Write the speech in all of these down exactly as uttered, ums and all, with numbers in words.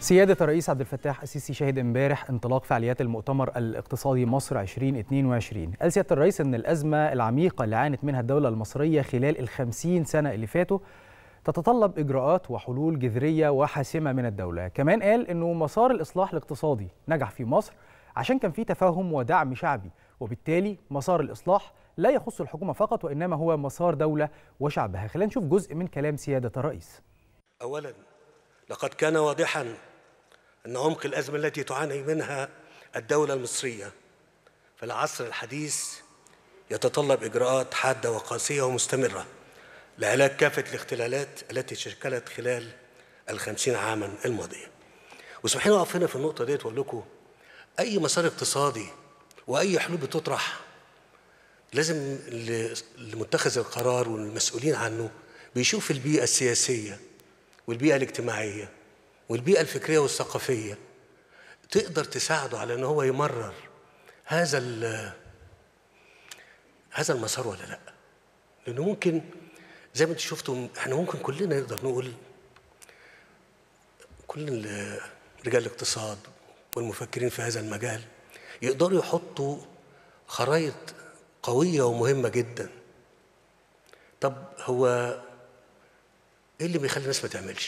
سيادة الرئيس عبد الفتاح السيسي شهد امبارح انطلاق فعاليات المؤتمر الاقتصادي مصر ألفين واثنين وعشرين. قال سيادة الرئيس ان الأزمة العميقة اللي عانت منها الدولة المصرية خلال الخمسين سنة اللي فاتوا تتطلب إجراءات وحلول جذرية وحاسمة من الدولة. كمان قال انه مسار الإصلاح الاقتصادي نجح في مصر عشان كان في تفاهم ودعم شعبي، وبالتالي مسار الإصلاح لا يخص الحكومة فقط وإنما هو مسار دولة وشعبها. خلينا نشوف جزء من كلام سيادة الرئيس. أولاً، لقد كان واضحاً أن عمق الأزمة التي تعاني منها الدولة المصرية في العصر الحديث يتطلب إجراءات حادة وقاسية ومستمرة لعلاج كافة الاختلالات التي شكلت خلال الخمسين عاماً الماضية. واسمحوا لي أقف هنا في النقطة ديت وأقول لكم أي مسار اقتصادي وأي حلول بتطرح لازم لمتخذ القرار والمسؤولين عنه بيشوف البيئة السياسية والبيئة الاجتماعية والبيئة الفكرية والثقافية تقدر تساعده على أن هو يمرر هذا هذا المسار ولا لا. لأنه ممكن زي ما انتم شفتوا احنا ممكن كلنا نقدر نقول كل رجال الاقتصاد والمفكرين في هذا المجال يقدروا يحطوا خرائط قوية ومهمة جدا. طب هو ايه اللي بيخلي الناس ما تعملش؟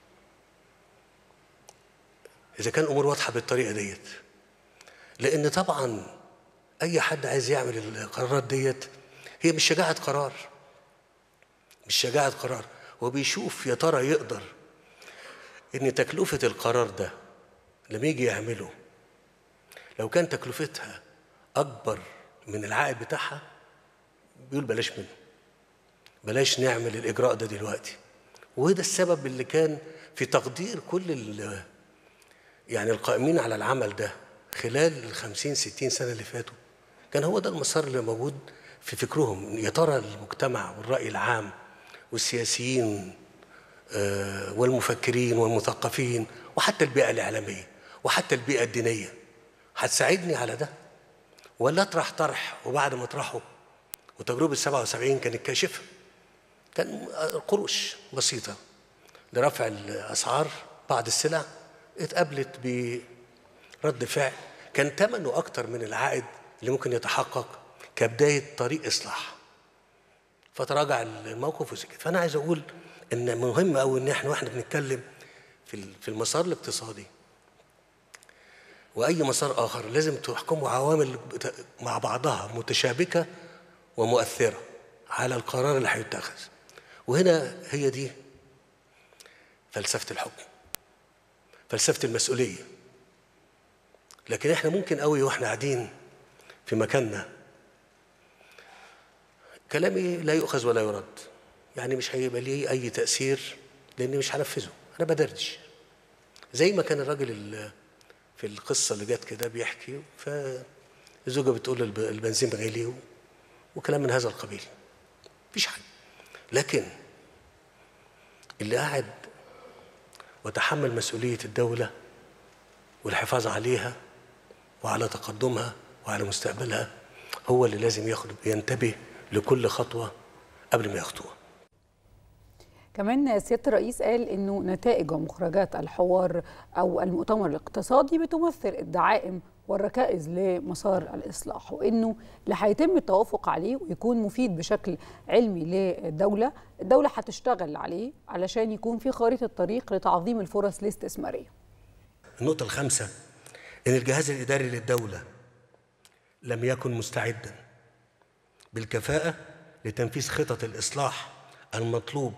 إذا كان الأمور واضحة بالطريقة ديت، لأن طبعاً أي حد عايز يعمل القرارات ديت هي مش شجاعة قرار، مش شجاعة قرار، وبيشوف يا ترى يقدر إن تكلفة القرار ده لما يجي يعمله لو كان تكلفتها أكبر من العائد بتاعها بيقول بلاش منه، بلاش نعمل الإجراء ده دلوقتي. وده السبب اللي كان في تقدير كل يعني القائمين على العمل ده خلال الخمسين ستين سنة اللي فاتوا، كان هو ده المسار اللي موجود في فكرهم. يا ترى المجتمع والرأي العام والسياسيين والمفكرين والمثقفين وحتى البيئة الإعلامية وحتى البيئة الدينية هتساعدني على ده، ولا أطرح طرح وبعد ما أطرحه وتجربة سبعة وسبعين كانت كاشفة، كان قروش بسيطة لرفع الأسعار بعض السلع اتقابلت برد فعل كان ثمنه أكتر من العائد اللي ممكن يتحقق كبداية طريق إصلاح، فتراجع الموقف وسكت. فأنا عايز أقول إن مهم أوي إن إحنا وإحنا بنتكلم في في المسار الاقتصادي وأي مسار آخر لازم تحكموا عوامل مع بعضها متشابكة ومؤثرة على القرار اللي هيتخذ. وهنا هي دي فلسفة الحكم، فلسفة المسؤولية. لكن احنا ممكن قوي واحنا قاعدين في مكاننا كلامي لا يؤخذ ولا يرد، يعني مش هيبقى ليه اي تأثير لاني مش هنفذه، انا بدردش. زي ما كان الراجل في القصة اللي جت كده بيحكي فالزوجة بتقول البنزين غالي وكلام من هذا القبيل، مفيش حاجة. لكن اللي قاعد وتحمل مسؤولية الدولة والحفاظ عليها وعلى تقدمها وعلى مستقبلها هو اللي لازم ياخد ينتبه لكل خطوة قبل ما يخطوها. كمان سيادة الرئيس قال إنه نتائج ومخرجات الحوار أو المؤتمر الاقتصادي بتمثل الدعائم والركائز لمسار الإصلاح، وإنه اللي هيتم التوافق عليه ويكون مفيد بشكل علمي للدولة، الدولة هتشتغل عليه علشان يكون في خارطة طريق لتعظيم الفرص الاستثمارية. النقطة الخامسة إن الجهاز الإداري للدولة لم يكن مستعداً بالكفاءة لتنفيذ خطط الإصلاح المطلوب،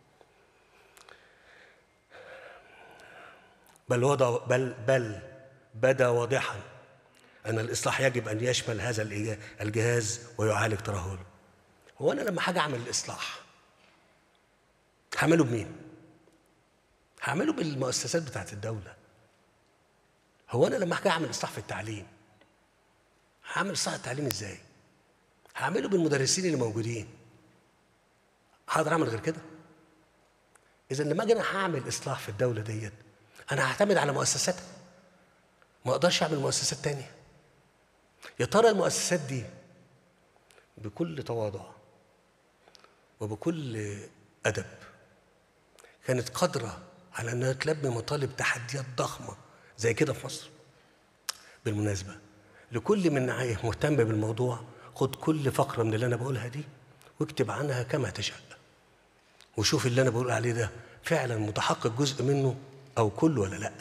بل وضع بل بل بدا واضحاً أن الإصلاح يجب أن يشمل هذا الجهاز ويعالج ترهله. هو أنا لما حاجة أعمل الإصلاح هعمله بمين؟ هعمله بالمؤسسات بتاعت الدولة. هو أنا لما حاجة أعمل إصلاح في التعليم هعمل إصلاح التعليم إزاي؟ هعمله بالمدرسين اللي موجودين. هقدر أعمل غير كده؟ إذا لما أجي أنا هعمل إصلاح في الدولة ديت أنا هعتمد على مؤسساتها، ما أقدرش أعمل مؤسسات تانية. يا ترى المؤسسات دي بكل تواضع وبكل أدب كانت قادرة على انها تلبي مطالب تحديات ضخمه زي كده في مصر. بالمناسبه لكل من مهتم بالموضوع، خد كل فقره من اللي انا بقولها دي واكتب عنها كما تشاء، وشوف اللي انا بقول عليه ده فعلا متحقق جزء منه او كله ولا لا.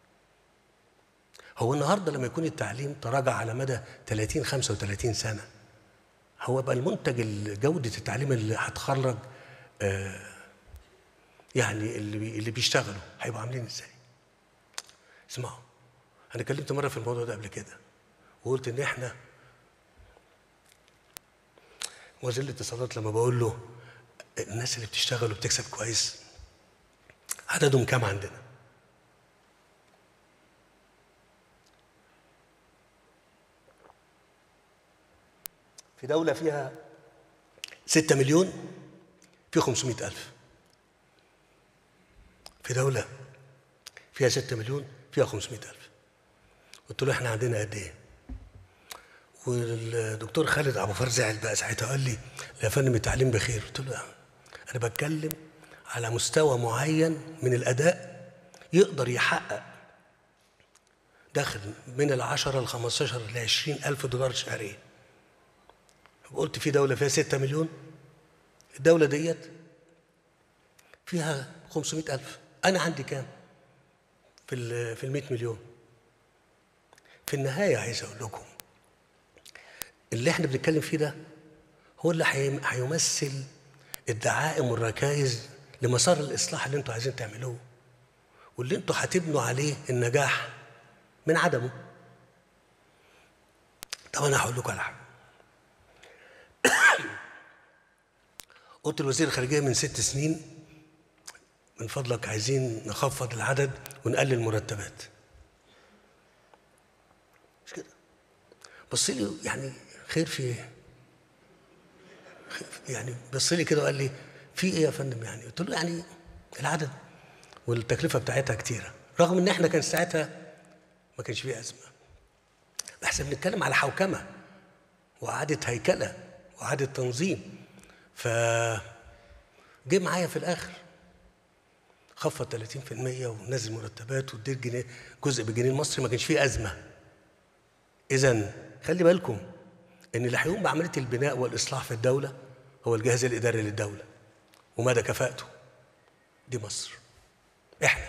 هو النهارده لما يكون التعليم تراجع على مدى ثلاثين خمسة وثلاثين سنه، هو بقى المنتج جوده التعليم اللي هتخرج آه يعني اللي اللي بيشتغلوا هيبقوا عاملين ازاي؟ اسمعوا، انا اتكلمت مره في الموضوع ده قبل كده وقلت ان احنا وزير الاتصالات لما بقول له الناس اللي بتشتغل وبتكسب كويس عددهم كام عندنا؟ في دولة فيها ستة مليون في خمسمائة ألف. في دولة فيها ستة مليون فيها خمسمائة ألف. قلت له احنا عندنا قد ايه؟ والدكتور خالد ابو فار زعل بقى ساعتها، قال لي يا فندم التعليم بخير. قلت له انا بتكلم على مستوى معين من الاداء يقدر يحقق دخل من العشرة لخمستاشر لعشرين ألف دولار شهريا. قلت في دولة فيها ستة مليون، الدولة ديت فيها خمسمائة ألف، أنا عندي كام؟ في ال في ال مئة مليون. في النهاية عايز أقول لكم اللي احنا بنتكلم فيه ده هو اللي هيمثل الدعائم والركائز لمسار الإصلاح اللي انتوا عايزين تعملوه واللي انتوا هتبنوا عليه النجاح من عدمه. طب أنا هقول لكم على حاجة. قلت لوزير الخارجية من ست سنين من فضلك عايزين نخفض العدد ونقلل المرتبات. مش كده؟ بص لي يعني خير في ايه؟ يعني بص لي كده وقال لي في ايه يا فندم يعني؟ قلت له يعني العدد والتكلفه بتاعتها كتيره، رغم ان احنا كان ساعتها ما كانش فيه ازمه. بس بنتكلم على حوكمه واعاده هيكله واعاده تنظيم. ف جه معايا في الاخر خفض ثلاثين بالمئة ونزل مرتبات واديت جنيه جزء بالجنيه المصري، ما كانش فيه ازمه. اذا خلي بالكم ان اللي هيقوم بعمليه البناء والاصلاح في الدوله هو الجهاز الاداري للدوله ومدى كفاءته. دي مصر، احنا.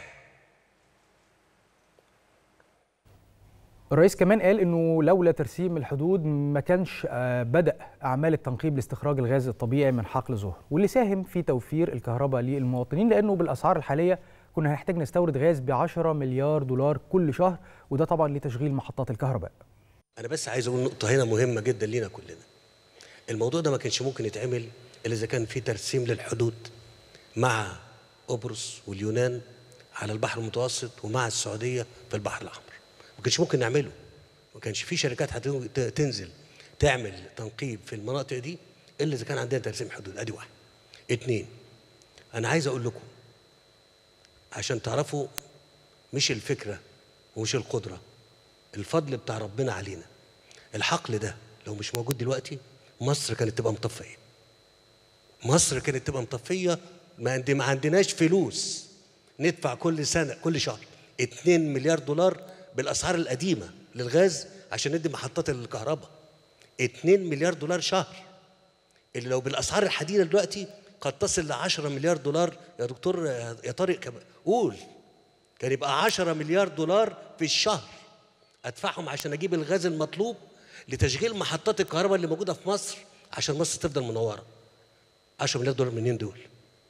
الرئيس كمان قال انه لولا ترسيم الحدود ما كانش بدأ اعمال التنقيب لاستخراج الغاز الطبيعي من حقل زهر، واللي ساهم في توفير الكهرباء للمواطنين، لانه بالاسعار الحاليه كنا هنحتاج نستورد غاز ب عشرة مليار دولار كل شهر، وده طبعا لتشغيل محطات الكهرباء. انا بس عايز اقول نقطه هنا مهمه جدا لينا كلنا. الموضوع ده ما كانش ممكن يتعمل الا اذا كان في ترسيم للحدود مع قبرص واليونان على البحر المتوسط ومع السعوديه في البحر الاحمر. ما كانش ممكن نعمله. ما كانش في شركات هتنزل تعمل تنقيب في المناطق دي الا اذا كان عندنا ترسيم حدود. ادي واحد. اتنين، انا عايز اقول لكم عشان تعرفوا مش الفكره ومش القدره، الفضل بتاع ربنا علينا. الحقل ده لو مش موجود دلوقتي مصر كانت تبقى مطفيه. مصر كانت تبقى مطفيه. ما عندناش فلوس ندفع كل سنه كل شهر اتنين مليار دولار بالاسعار القديمه للغاز عشان ندي محطات الكهرباء. اتنين مليار دولار شهر، اللي لو بالاسعار الحديثه دلوقتي قد تصل ل عشرة مليار دولار. يا دكتور يا طارق قول، كان يبقى عشرة مليار دولار في الشهر ادفعهم عشان اجيب الغاز المطلوب لتشغيل محطات الكهرباء اللي موجوده في مصر عشان مصر تفضل منوره. عشرة مليار دولار منين دول؟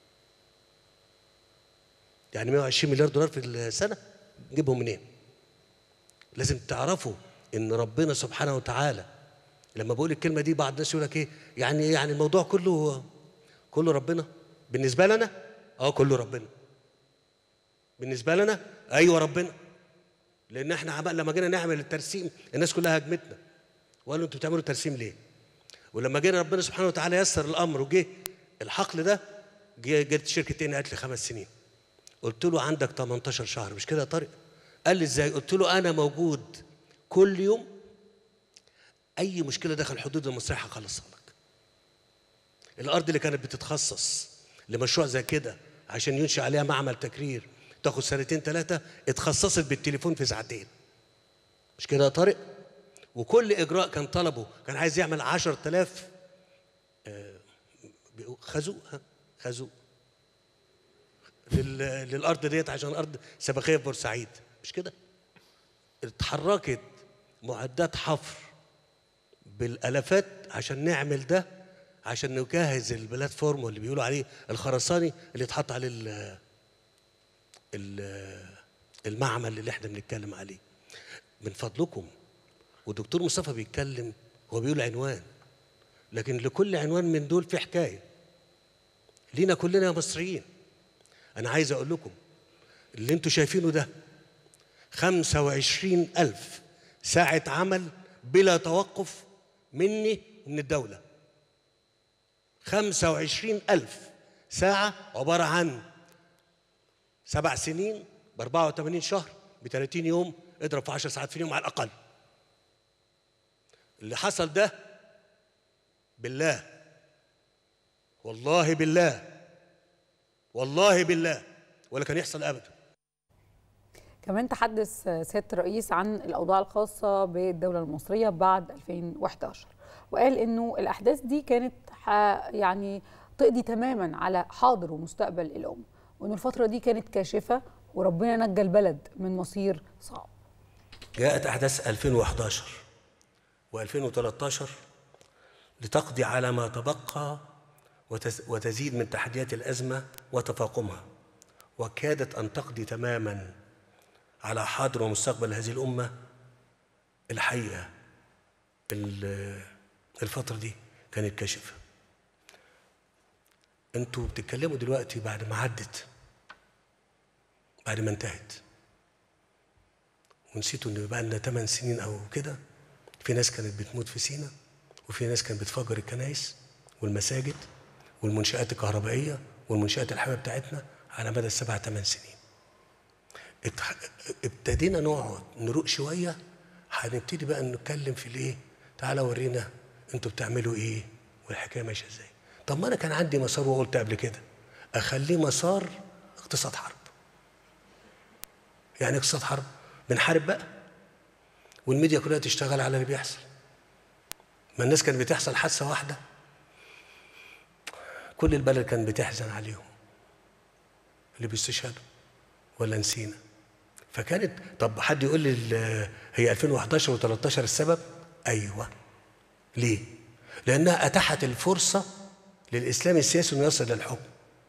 يعني مئة وعشرين مليار دولار في السنه نجيبهم منين؟ لازم تعرفوا ان ربنا سبحانه وتعالى لما بقول الكلمه دي بعض الناس يقول لك ايه؟ يعني يعني الموضوع كله كله ربنا. بالنسبه لنا اه كله ربنا. بالنسبه لنا ايوه ربنا. لان احنا لما جينا نعمل الترسيم الناس كلها هجمتنا وقالوا انتوا بتعملوا ترسيم ليه؟ ولما جينا ربنا سبحانه وتعالى يسر الامر وجه الحقل ده، جت شركه ان قالت لي خمس سنين. قلت له عندك تمنتاشر شهر، مش كده يا طارق؟ قال لي ازاي؟ قلت له انا موجود كل يوم، اي مشكله داخل الحدود المصريه هخلصها لك. الارض اللي كانت بتتخصص لمشروع زي كده عشان ينشئ عليها معمل تكرير تاخد سنتين ثلاثه، اتخصصت بالتليفون في ساعتين. مش كده يا طارق؟ وكل اجراء كان طلبه، كان عايز يعمل عشرة آلاف خازوق ها خازوق للارض ديت عشان ارض سباخيه في بورسعيد. مش كده؟ اتحركت معدات حفر بالالافات عشان نعمل ده، عشان نجهز البلاتفورم اللي بيقولوا عليه الخرساني اللي اتحط عليه المعمل اللي احنا بنتكلم عليه. من فضلكم، والدكتور مصطفى بيتكلم هو بيقول عنوان، لكن لكل عنوان من دول في حكايه لينا كلنا يا مصريين. انا عايز اقول لكم اللي انتوا شايفينه ده خمسة وعشرين ألف ساعة عمل بلا توقف مني ومن الدولة. خمسة وعشرين ألف ساعة عبارة عن سبع سنين ب أربعة وثمانين شهر ب ثلاثين يوم، اضرب في عشر ساعات في اليوم على الأقل. اللي حصل ده بالله، والله بالله، والله بالله ولا كان يحصل أبدا. كمان تحدث سيادة الرئيس عن الأوضاع الخاصة بالدولة المصرية بعد ألفين وأحد عشر، وقال إنه الأحداث دي كانت يعني تقضي تماما على حاضر ومستقبل الأمة، وإنه الفترة دي كانت كاشفة وربنا نجى البلد من مصير صعب. جاءت أحداث ألفين وأحد عشر وألفين وثلاثة عشر لتقضي على ما تبقى وتزيد من تحديات الأزمة وتفاقمها، وكادت أن تقضي تماما على حاضر ومستقبل هذه الأمة. الحقيقة الفترة دي كانت كاشفة. انتوا بتتكلموا دلوقتي بعد ما عدت، بعد ما انتهت، ونسيتوا ان بقى لنا ثمان سنين او كده. في ناس كانت بتموت في سينا، وفي ناس كانت بتفجر الكنائس والمساجد والمنشآت الكهربائية والمنشآت الحيوية بتاعتنا على مدى السبع ثمان سنين. ابتدينا نقعد نروق شوية، هنبتدي بقى نتكلم في الايه؟ تعالى ورينا انتوا بتعملوا ايه والحكايه ماشيه ازاي. طب ما انا كان عندي مسار وقلت قبل كده اخليه مسار اقتصاد حرب. يعني اقتصاد حرب بنحارب بقى، والميديا كلها تشتغل على اللي بيحصل. ما الناس كانت بتحصل حادثه واحده كل البلد كانت بتحزن عليهم اللي بيستشهدوا، ولا نسينا؟ فكانت طب حد يقول لي هي ألفين وأحد عشر وثلاثة عشر السبب؟ ايوه. ليه؟ لانها اتاحت الفرصه للاسلام السياسي انه يصل للحكم.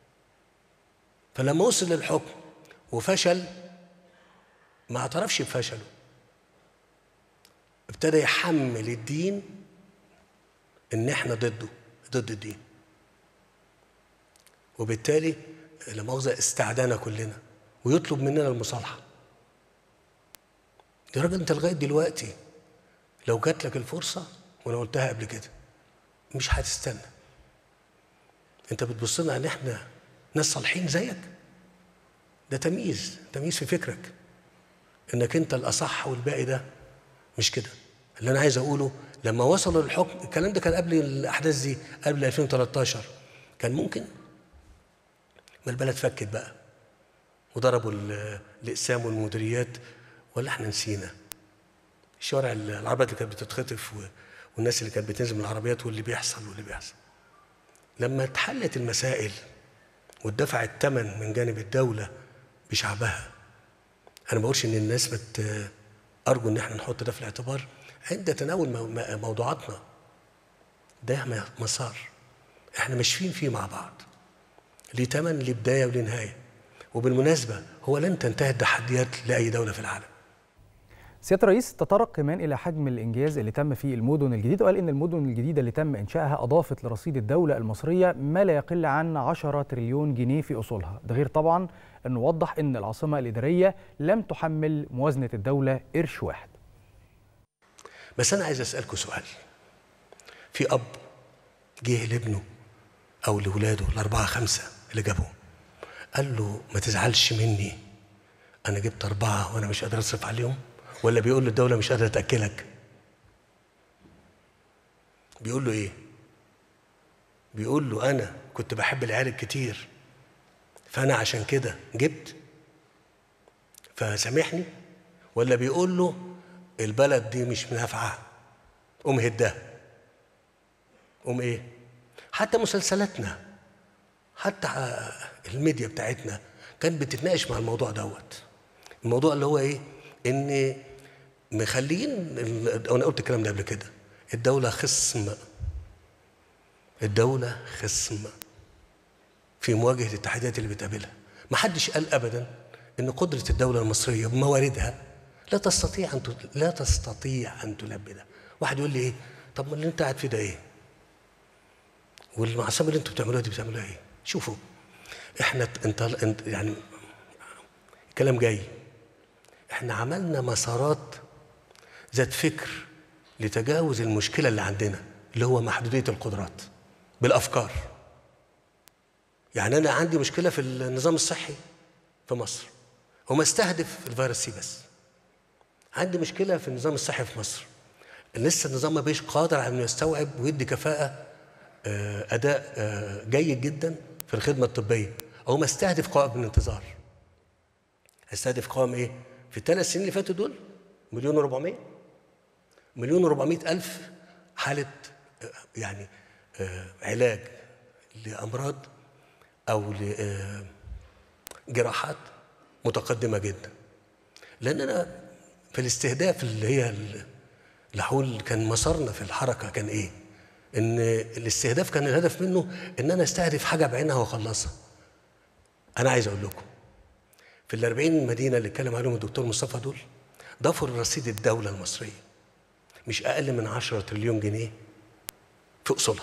فلما وصل للحكم وفشل، ما اعترفش بفشله، ابتدى يحمل الدين ان احنا ضده، ضد الدين، وبالتالي لا مؤاخذه استعدانا كلنا ويطلب مننا المصالحه. يا راجل انت لغايه دلوقتي لو جات لك الفرصه، وانا قلتها قبل كده، مش هتستنى. انت بتبص لنا ان احنا ناس صالحين زيك؟ ده تمييز، تمييز في فكرك انك انت الاصح والباقي ده مش كده. اللي انا عايز اقوله لما وصلوا للحكم، الكلام ده كان قبل الاحداث دي، قبل ألفين وثلاثة عشر، كان ممكن ما البلد فكت بقى وضربوا الاقسام والمديريات، ولا احنا نسينا الشوارع العربيات اللي كانت بتتخطف والناس اللي كانت بتنزل من العربيات واللي بيحصل واللي بيحصل. لما اتحلت المسائل واتدفع الثمن من جانب الدولة بشعبها، أنا ما بقولش إن الناس بت أرجو إن احنا نحط ده في الاعتبار عند تناول موضوعاتنا. ده مسار احنا ماشيين فيه مع بعض، ليه ثمن، ليه بداية وليه نهاية. وبالمناسبة هو لن تنتهي التحديات لأي دولة في العالم. سيادة الرئيس تطرق كمان إلى حجم الإنجاز اللي تم في المدن الجديدة، وقال إن المدن الجديدة اللي تم إنشائها أضافت لرصيد الدولة المصرية ما لا يقل عن عشرة تريليون جنيه في أصولها. ده غير طبعا أنه وضح إن العاصمة الإدارية لم تحمل موازنة الدولة قرش واحد. بس أنا عايز أسألكوا سؤال. في أب جه لابنه أو لولاده الأربعة خمسة اللي جابهم، قال له ما تزعلش مني، أنا جبت أربعة وأنا مش قادر أصرف عليهم؟ ولا بيقول له الدولة مش قادرة تأكلك؟ بيقول له إيه؟ بيقول له أنا كنت بحب العيال الكتير فأنا عشان كده جبت؟ فسامحني، ولا بيقول له البلد دي مش نافعه قوم هدها؟ قوم ايه؟ حتى مسلسلاتنا، حتى الميديا بتاعتنا كانت بتتناقش مع الموضوع دوت. الموضوع اللي هو ايه؟ ان مخلين، انا قلت الكلام ده قبل كده، الدولة خصم، الدولة خصم في مواجهة التحديات اللي بتقابلها. ما حدش قال ابدا ان قدرة الدولة المصرية بمواردها لا تستطيع ان لا تستطيع ان تلبي ده. واحد يقول لي ايه؟ طب ما اللي انت قاعد فيه ده ايه؟ والمعصمة اللي انتوا بتعملوها دي بتعملوها ايه؟ شوفوا احنا انت انت يعني كلام جاي، احنا عملنا مسارات ذات فكر لتجاوز المشكلة اللي عندنا اللي هو محدودية القدرات بالأفكار. يعني أنا عندي مشكلة في النظام الصحي في مصر وما استهدف الفيروس سي بس. عندي مشكلة في النظام الصحي في مصر، لسه النظام ما بيش قادر على انه يستوعب ويدي كفاءة أداء جيد جدا في الخدمة الطبية، أو ما استهدف قوائم الانتظار. استهدف قوائم إيه؟ في الثلاث سنين اللي فاتوا دول مليون وربعمية مليون وربعمية ألف حالة يعني علاج لأمراض أو لجراحات متقدمة جدا. لأننا في الاستهداف اللي هي الحول كان مسارنا في الحركة كان إيه؟ إن الاستهداف كان الهدف منه إن أنا استهدف حاجة بعينها وأخلصها. أنا عايز أقول لكم في الأربعين مدينة اللي اتكلم عليهم الدكتور مصطفى دول ضافوا لرصيد الدولة المصرية مش أقل من عشرة تريليون جنيه في أصولها.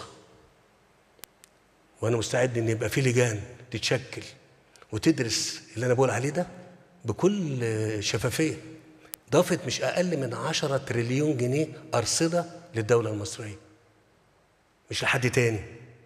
وأنا مستعد إن يبقى في لجان تتشكل وتدرس اللي أنا بقول عليه ده بكل شفافية. ضافت مش أقل من عشرة تريليون جنيه أرصدة للدولة المصرية، مش لحد تاني،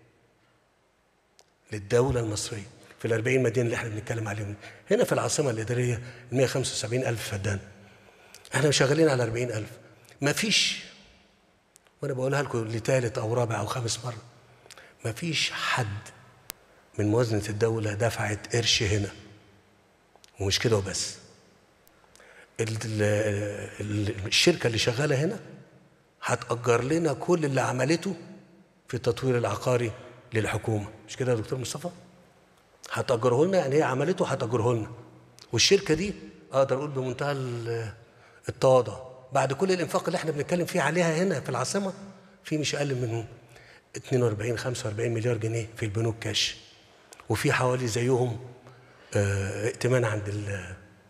للدولة المصرية في الأربعين مدينة اللي احنا بنتكلم عليهم. هنا في العاصمة الإدارية مئة وخمسة وسبعين ألف فدان، احنا شغالين على أربعين ألف. ما فيش، وأنا بقولها لكم لثالث أو رابع أو خامس مرة، ما فيش حد من موازنة الدولة دفعت قرش هنا. ومش كده وبس، الشركة اللي شغالة هنا هتأجر لنا كل اللي عملته في التطوير العقاري للحكومة. مش كده يا دكتور مصطفى؟ هتأجره لنا، يعني هي عملته هتأجره لنا. والشركة دي أقدر أقول بمنتهى التواضع بعد كل الإنفاق اللي احنا بنتكلم فيه عليها هنا في العاصمة، في مش أقل من اثنين وأربعين خمسة وأربعين مليار جنيه في البنوك كاش، وفي حوالي زيهم اه ائتمان عند ال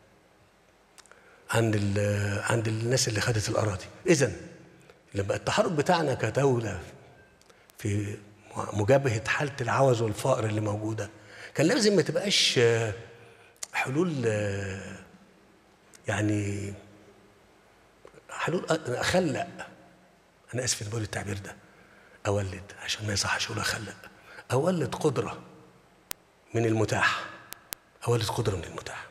عند ال عند الناس اللي خدت الأراضي. إذن لما التحرك بتاعنا كدولة في مجابهة حالة العوز والفقر اللي موجودة كان لازم ما تبقاش حلول، يعني حلول أخلق، أنا آسف إني بقول التعبير ده، أولد عشان ما يصحش أقول أخلق، أولد قدرة من المتاح، أولد قدرة من المتاح.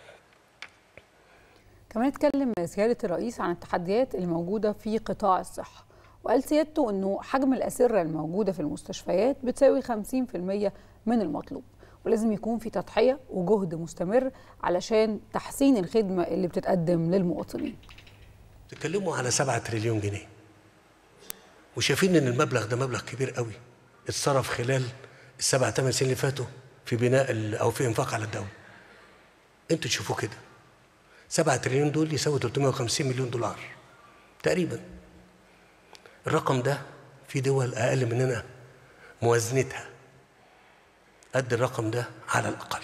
كمان اتكلم سيادة الرئيس عن التحديات الموجودة في قطاع الصحة، وقال سيادته أنه حجم الأسرة الموجودة في المستشفيات بتساوي خمسين بالمئة من المطلوب، ولازم يكون في تضحية وجهد مستمر علشان تحسين الخدمة اللي بتتقدم للمواطنين. تتكلموا على سبعة تريليون جنيه وشايفين ان المبلغ ده مبلغ كبير قوي اتصرف خلال السبع ثمان سنين اللي فاتوا في بناء او في انفاق على الدولة. انتوا تشوفوا كده سبعة تريليون دول يساوي ثلاثمئة وخمسين مليون دولار تقريبا. الرقم ده في دول اقل مننا موازنتها قد الرقم ده على الاقل،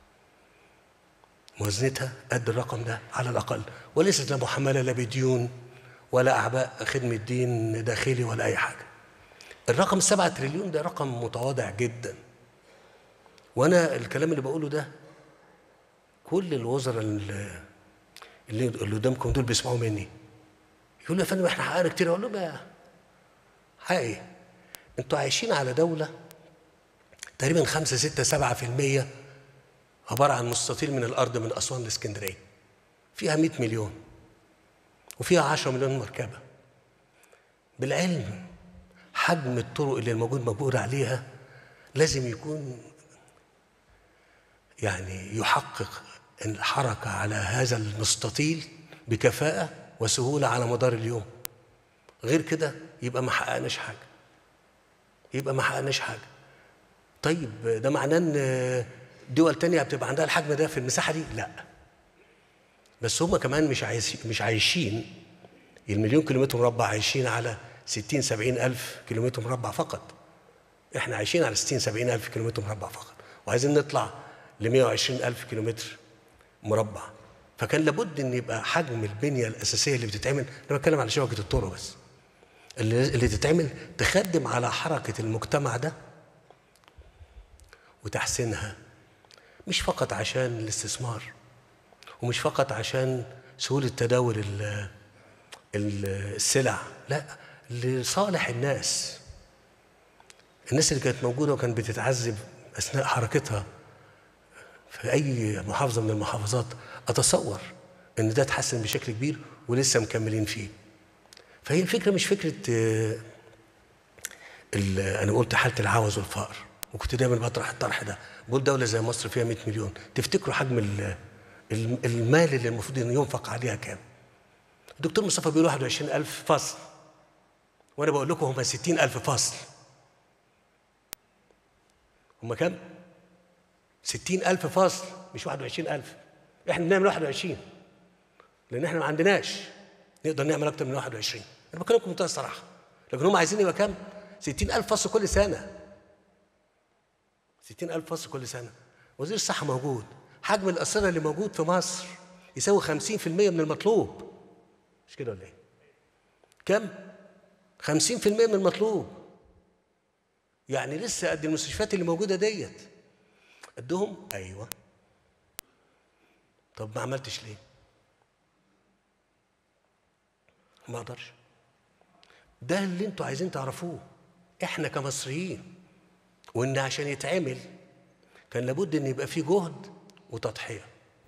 موازنتها قد الرقم ده على الاقل، وليست لا محمله لا بديون ولا اعباء خدمه دين داخلي ولا اي حاجه. الرقم سبعة تريليون ده رقم متواضع جدا، وانا الكلام اللي بقوله ده كل الوزراء اللي اللي قدامكم دول بيسمعوا مني، يقولوا يا فندم احنا حققنا كتير. اقول لهم يا حقيقي انتوا عايشين على دوله تقريبا خمسة ستة سبعة في المية عباره عن مستطيل من الارض من اسوان لاسكندريه، فيها مئة مليون وفيها عشرة مليون مركبه. بالعلم حجم الطرق اللي الموجود موجود عليها لازم يكون يعني يحقق الحركة على هذا المستطيل بكفاءة وسهولة على مدار اليوم. غير كده يبقى ما حققناش حاجة، يبقى ما حققناش حاجة. طيب ده معناه ان دول تانية بتبقى عندها الحجم ده في المساحة دي؟ لا، بس هم كمان مش عايشين مش عايشين المليون كيلومتر مربع، عايشين على ستين سبعين ألف كيلومتر مربع فقط. احنا عايشين على ستين سبعين ألف كيلومتر مربع فقط، وعايزين نطلع ل مئة وعشرين ألف كيلومتر مربع. فكان لابد ان يبقى حجم البنيه الاساسيه اللي بتتعمل، انا بتكلم على شبكه الطرق بس، اللي اللي تتعمل تخدم على حركه المجتمع ده وتحسينها، مش فقط عشان الاستثمار ومش فقط عشان سهوله تداول السلع، لا، لصالح الناس. الناس اللي كانت موجوده وكانت بتتعذب اثناء حركتها في اي محافظه من المحافظات، اتصور ان ده اتحسن بشكل كبير ولسه مكملين فيه. فهي الفكره مش فكره آه انا قلت حاله العوز والفقر، وكنت دايما بطرح الطرح ده، بقول دوله زي مصر فيها مئة مليون، تفتكروا حجم المال اللي المفروض انه ينفق عليها كام؟ الدكتور مصطفى بيقول واحد وعشرين ألف فصل، وانا بقول لكم هم ستين ألف فصل. هم كام؟ ستين ألف فصل، مش واحد وعشرين ألف. احنا بنعمل واحد وعشرين لان احنا ما عندناش نقدر نعمل اكتر من واحد وعشرين. انا بكلمكم بمنتهى الصراحه، لكن هم عايزين يبقى كام؟ ستين ألف فصل كل سنه. ستين ألف فصل كل سنه. وزير الصحه موجود، حجم الأسرة اللي موجود في مصر يساوي خمسين في المئة من المطلوب، مش كده ولا ايه؟ كم؟ خمسين في المئة من المطلوب. يعني لسه قد المستشفيات اللي موجوده ديت قدهم؟ ايوه. طب ما عملتش ليه؟ ما اقدرش. ده اللي انتوا عايزين تعرفوه احنا كمصريين، وان عشان يتعمل كان لابد ان يبقى فيه جهد وتضحيه.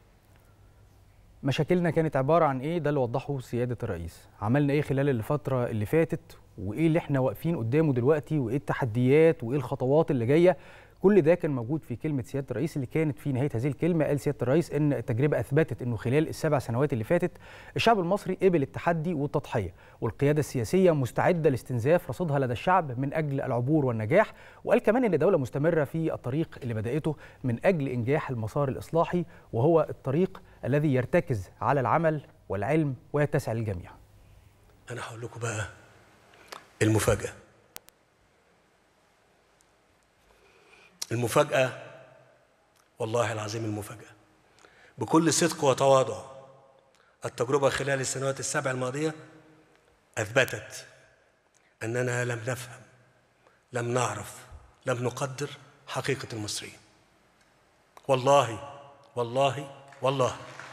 مشاكلنا كانت عباره عن ايه؟ ده اللي وضحه سياده الرئيس. عملنا ايه خلال الفتره اللي فاتت، وايه اللي احنا واقفين قدامه دلوقتي، وايه التحديات، وايه الخطوات اللي جايه. كل ده كان موجود في كلمه سياده الرئيس، اللي كانت في نهايه هذه الكلمه قال سياده الرئيس ان التجربه اثبتت انه خلال السبع سنوات اللي فاتت الشعب المصري قبل التحدي والتضحيه، والقياده السياسيه مستعده لاستنزاف رصيدها لدى الشعب من اجل العبور والنجاح. وقال كمان ان الدوله مستمره في الطريق اللي بداته من اجل انجاح المسار الاصلاحي، وهو الطريق الذي يرتكز على العمل والعلم ويتسع للجميع. انا هقول لكم بقى المفاجاه. المفاجأة والله العظيم المفاجأة بكل صدق وتواضع، التجربة خلال السنوات السبع الماضية أثبتت أننا لم نفهم، لم نعرف، لم نقدر حقيقة المصريين. والله والله والله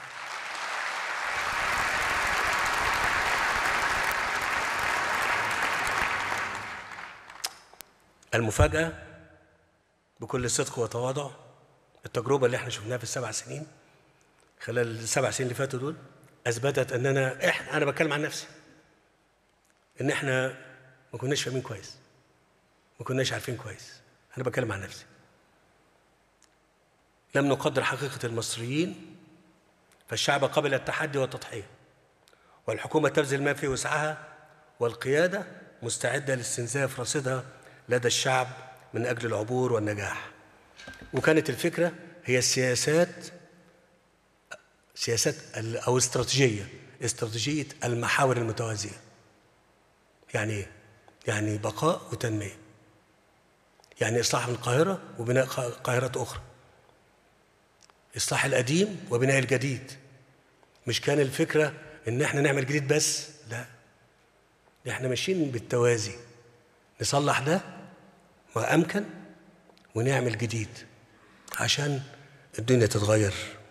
المفاجأة بكل صدق وتواضع، التجربة اللي احنا شفناها في السبع سنين، خلال السبع سنين اللي فاتوا دول، أثبتت أننا إحنا أنا بتكلم عن نفسي إن إحنا ما كناش فاهمين كويس، ما كناش عارفين كويس. أنا بتكلم عن نفسي. لم نقدر حقيقة المصريين، فالشعب قبل التحدي والتضحية، والحكومة تبذل ما في وسعها، والقيادة مستعدة لاستنزاف رصيدها لدى الشعب من أجل العبور والنجاح. وكانت الفكرة هي السياسات سياسات أو استراتيجية استراتيجية المحاور المتوازية. يعني إيه؟ يعني بقاء وتنمية، يعني إصلاح من القاهرة وبناء قاهرة أخرى، إصلاح القديم وبناء الجديد. مش كان الفكرة إن إحنا نعمل جديد بس، لا، إحنا ماشيين بالتوازي، نصلح ده ما أمكن ونعمل جديد عشان الدنيا تتغير.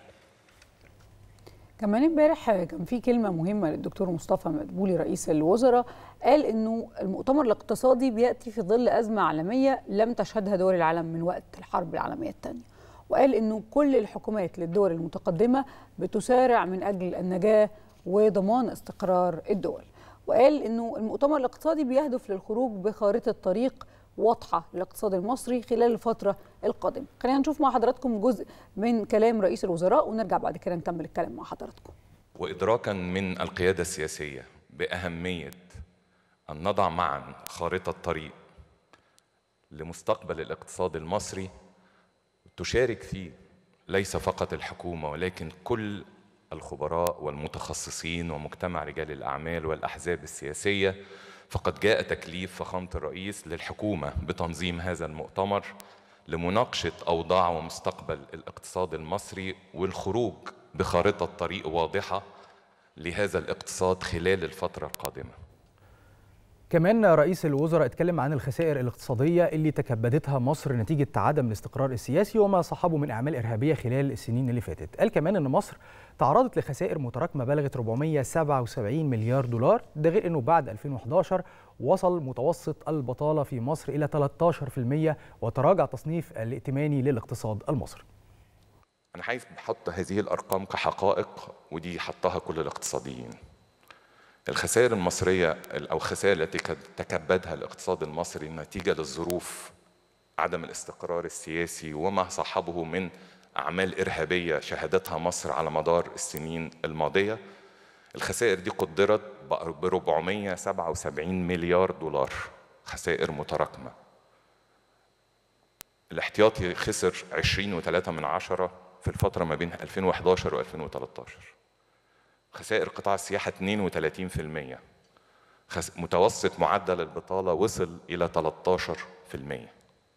كمان امبارح كان في كلمة مهمة للدكتور مصطفى مدبولي رئيس الوزراء، قال إنه المؤتمر الاقتصادي بيأتي في ظل أزمة عالمية لم تشهدها دول العالم من وقت الحرب العالمية الثانية، وقال إنه كل الحكومات للدول المتقدمة بتسارع من أجل النجاة وضمان استقرار الدول، وقال إنه المؤتمر الاقتصادي بيهدف للخروج بخارطة طريق واضحة للاقتصاد المصري خلال الفترة القادمة. خلينا نشوف مع حضراتكم جزء من كلام رئيس الوزراء ونرجع بعد كده نكمل الكلام مع حضراتكم. وإدراكا من القيادة السياسية بأهمية أن نضع معا خارطة طريق لمستقبل الاقتصاد المصري تشارك فيه ليس فقط الحكومة ولكن كل الخبراء والمتخصصين ومجتمع رجال الأعمال والأحزاب السياسية، فقد جاء تكليف فخامة الرئيس للحكومة بتنظيم هذا المؤتمر لمناقشة أوضاع ومستقبل الاقتصاد المصري والخروج بخارطة طريق واضحة لهذا الاقتصاد خلال الفترة القادمة. كمان رئيس الوزراء اتكلم عن الخسائر الاقتصادية اللي تكبدتها مصر نتيجة عدم الاستقرار السياسي وما صاحبه من أعمال إرهابية خلال السنين اللي فاتت. قال كمان أن مصر تعرضت لخسائر متراكمة بلغت أربعمائة وسبعة وسبعين مليار دولار، ده غير أنه بعد ألفين وأحد عشر وصل متوسط البطالة في مصر إلى ثلاثة عشر بالمئة وتراجع تصنيف الائتماني للاقتصاد المصري. أنا عايز بحط هذه الأرقام كحقائق، ودي حطها كل الاقتصاديين. الخسائر المصرية أو الخسائر التي تكبدها الاقتصاد المصري نتيجة للظروف عدم الاستقرار السياسي وما صاحبه من أعمال إرهابية شهدتها مصر على مدار السنين الماضية، الخسائر دي قدرت ب أربعمائة وسبعة وسبعين مليار دولار خسائر متراكمة. الاحتياطي خسر عشرين وثلاثة من عشرة في الفترة ما بين ألفين وأحد عشر وألفين وثلاثة عشر. خسائر قطاع السياحة اثنين وثلاثين بالمئة. متوسط معدل البطالة وصل إلى ثلاثة عشر بالمئة.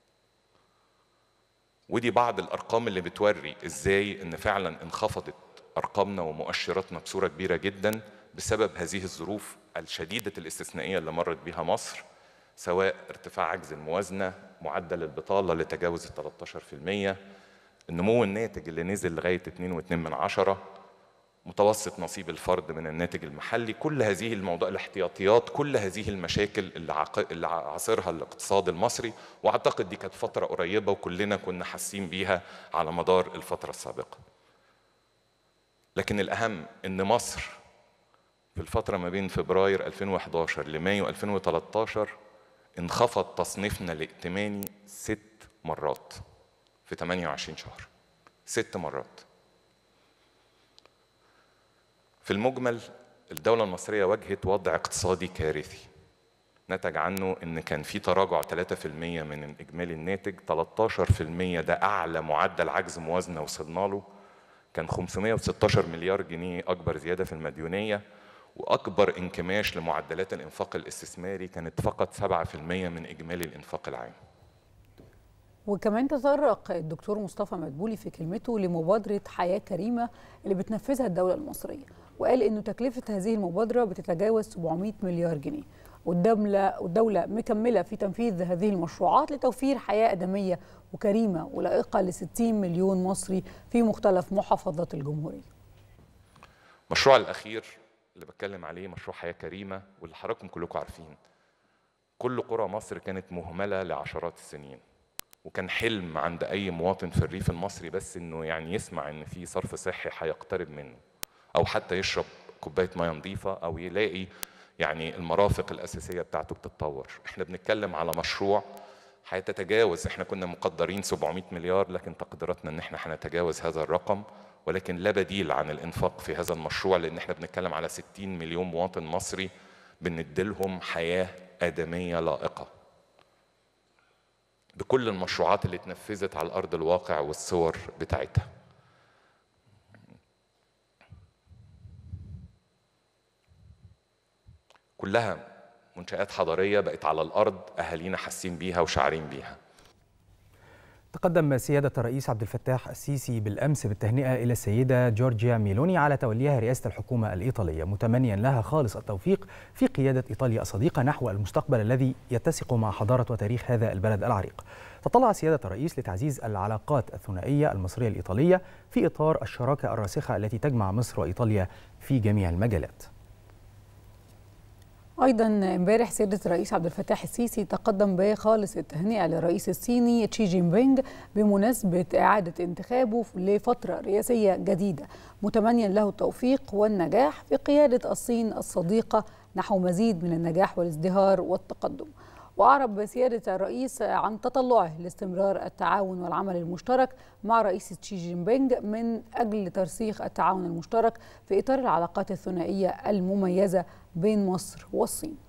ودي بعض الأرقام اللي بتوري إزاي إن فعلا انخفضت أرقامنا ومؤشراتنا بصورة كبيرة جدا بسبب هذه الظروف الشديدة الاستثنائية اللي مرت بها مصر، سواء ارتفاع عجز الموازنة، معدل البطالة اللي تجاوز ال ثلاثة عشر بالمئة، النمو الناتج اللي نزل لغاية اثنين فاصلة اثنين من عشرة، متوسط نصيب الفرد من الناتج المحلي. كل هذه الموضوع الاحتياطيات، كل هذه المشاكل اللي, عق... اللي عاصرها الاقتصاد المصري، واعتقد دي كانت فترة قريبة وكلنا كنا حاسين بيها على مدار الفترة السابقة. لكن الأهم إن مصر في الفترة ما بين فبراير ألفين وأحد عشر لمايو ألفين وثلاثة عشر انخفض تصنيفنا الائتماني ست مرات في ثمانية وعشرين شهر، ست مرات. في المجمل الدولة المصرية واجهت وضع اقتصادي كارثي نتج عنه ان كان في تراجع ثلاثة بالمئة من اجمالي الناتج، ثلاثة عشر بالمئة ده اعلى معدل عجز موازنة وصلنا له، كان خمسمائة وستة عشر مليار جنيه اكبر زيادة في المديونية، واكبر انكماش لمعدلات الانفاق الاستثماري كانت فقط سبعة بالمئة من اجمالي الانفاق العام. وكمان تطرق الدكتور مصطفى مدبولي في كلمته لمبادرة حياة كريمة اللي بتنفذها الدولة المصرية، وقال إنه تكلفة هذه المبادرة بتتجاوز سبعمائة مليار جنيه، والدولة والدولة مكملة في تنفيذ هذه المشروعات لتوفير حياة آدمية وكريمة ولائقة ل ستين مليون مصري في مختلف محافظات الجمهورية. المشروع الأخير اللي بتكلم عليه مشروع حياة كريمة، واللي حضراتكم كلكم عارفين كل قرى مصر كانت مهملة لعشرات السنين، وكان حلم عند أي مواطن في الريف المصري بس إنه يعني يسمع إن في صرف صحي هيقترب منه، أو حتى يشرب كوباية مياه نظيفة، أو يلاقي يعني المرافق الأساسية بتاعته بتتطور. إحنا بنتكلم على مشروع هيتجاوز، إحنا كنا مقدرين سبعمائة مليار، لكن تقديراتنا إن إحنا هنتجاوز هذا الرقم، ولكن لا بديل عن الإنفاق في هذا المشروع، لأن إحنا بنتكلم على ستين مليون مواطن مصري بنديلهم حياة آدمية لائقة بكل المشروعات اللي اتنفذت على أرض الواقع والصور بتاعتها. كلها منشآت حضارية بقت على الأرض، أهالينا حاسين بيها وشاعرين بيها. تقدم سيادة الرئيس عبد الفتاح السيسي بالأمس بالتهنئة إلى السيدة جورجيا ميلوني على توليها رئاسة الحكومة الإيطالية، متمنيا لها خالص التوفيق في قيادة إيطاليا الصديقة نحو المستقبل الذي يتسق مع حضارة وتاريخ هذا البلد العريق. تطلع سيادة الرئيس لتعزيز العلاقات الثنائية المصرية الإيطالية في إطار الشراكة الراسخة التي تجمع مصر وإيطاليا في جميع المجالات. أيضا امبارح سيادة الرئيس عبد الفتاح السيسي تقدم بخالص التهنئة للرئيس الصيني شي جين بينغ بمناسبة إعادة انتخابه لفترة رئاسية جديدة، متمنيا له التوفيق والنجاح في قيادة الصين الصديقة نحو مزيد من النجاح والازدهار والتقدم. وأعرب سيادة الرئيس عن تطلعه لاستمرار التعاون والعمل المشترك مع رئيس شي جين بينغ من أجل ترسيخ التعاون المشترك في إطار العلاقات الثنائية المميزة بين مصر والصين.